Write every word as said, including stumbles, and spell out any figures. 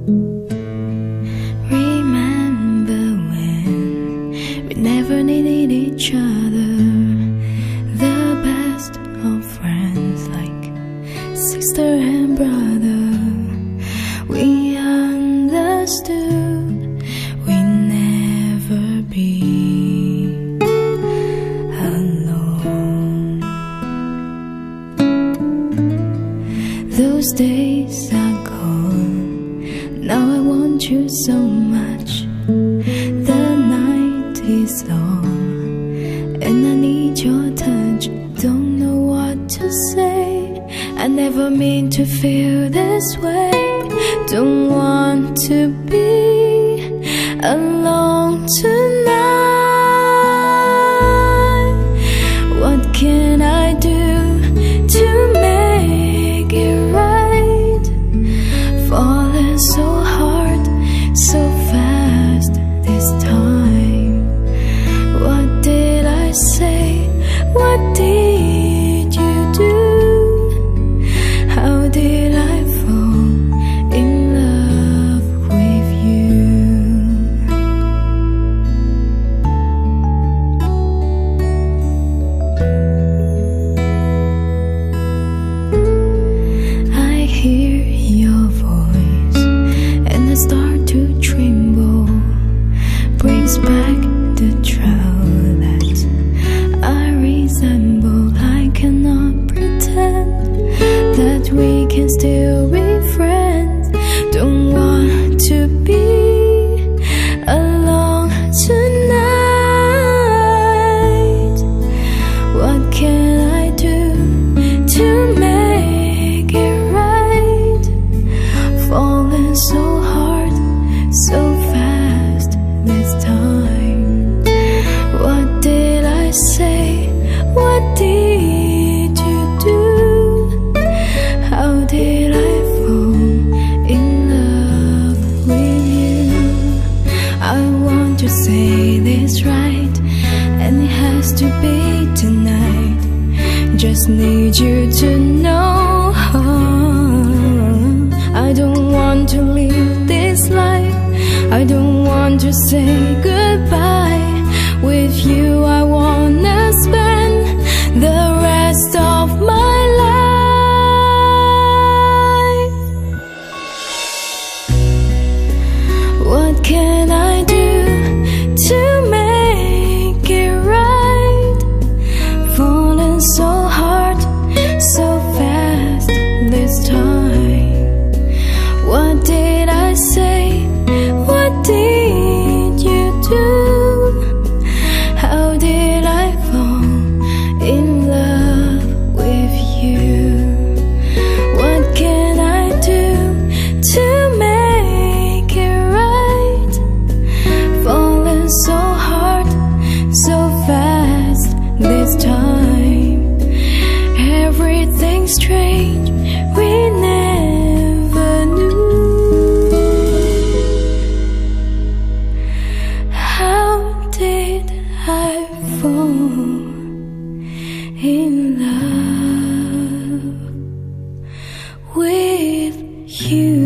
Remember when we never needed each other, the best of friends, like sister and brother. We understood we'd never be alone. Those days are gone. Now I want you so much. The night is long and I need your touch. Don't know what to say. I never mean to feel this way. Don't want to be alone tonight. What can I do to make it right? Falling so hard, so fast this time. What did I say? What did you do? How did I fall in love with you? I hear your voice and I start to tremble. Brings back the child that I resemble. I cannot pretend that we can still be friends. Don't want to be alone tonight. What can I do to make it right? Falling so hard, so fast this time. What did I say? What did you do? How did I fall in love with you? I want to say this right, and it has to be tonight. Just need you to know I don't want to live this life. I don't want to say goodbye. With you I wanna spend the rest of my life. What can I do to make it right? Falling so hard, so fast this time. What did I say? What did you do? How did I fall in love with you? What can I do to make it right? Falling so hard, so fast this time. Everything's strange, we never knew. How did I fall in love with you?